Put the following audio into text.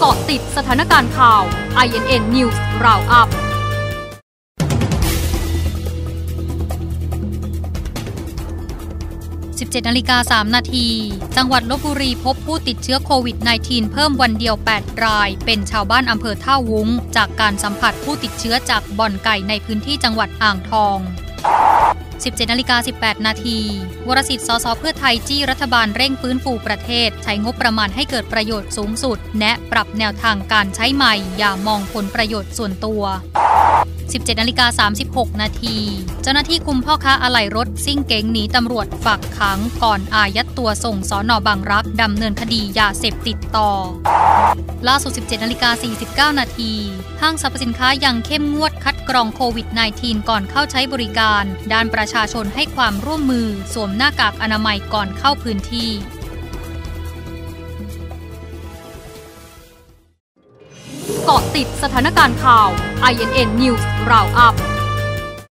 เกาะติดสถานการณ์ข่าว INN News Roundup 17:03 นาทีจังหวัดลพบุรีพบผู้ติดเชื้อโควิด -19 เพิ่มวันเดียว 8 รายเป็นชาวบ้านอำเภอท่าวุ้งจากการสัมผัสผู้ติดเชื้อจากบ่อนไก่ในพื้นที่จังหวัดอ่างทอง 17:18 นาทีวรสิทธิ์ สส.เพื่อไทยจี้รัฐบาลเร่งฟื้นฟูประเทศใช้งบประมาณให้เกิดประโยชน์สูงสุดแนะปรับแนวทางการใช้ใหม่อย่ามองผลประโยชน์ส่วนตัว 17:36 นาทีเจ้าหน้าที่คุมพ่อค้าอะไหล่รถซิ่งเก๋งหนีตำรวจฝากขังก่อนอายัดตัวส่งสน.บางรักดำเนินคดียาเสพติดต่อล่าสุด 17:49 นาทีห้างสรรพสินค้ายังเข้มงวดคัดกรองโควิด -19 ก่อนเข้าใช้บริการด้านประชาชนให้ความร่วมมือสวมหน้ากากอนามัยก่อนเข้าพื้นที่เกาะติดสถานการณ์ข่าว INN News Roundup